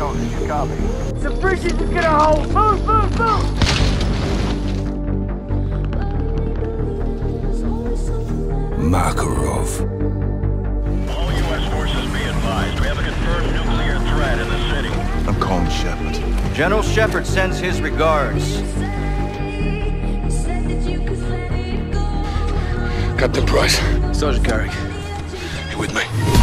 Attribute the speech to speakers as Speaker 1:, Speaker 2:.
Speaker 1: Ghost, you copy?
Speaker 2: The bridge is gonna hold! Move, move, move!
Speaker 3: Makarov.
Speaker 4: All U.S. forces be advised. We have a confirmed nuclear threat in the city.
Speaker 3: I'm calling Shepard.
Speaker 5: General Shepard sends his regards.
Speaker 3: Captain Price.
Speaker 6: Sergeant Carrick.
Speaker 3: You with me?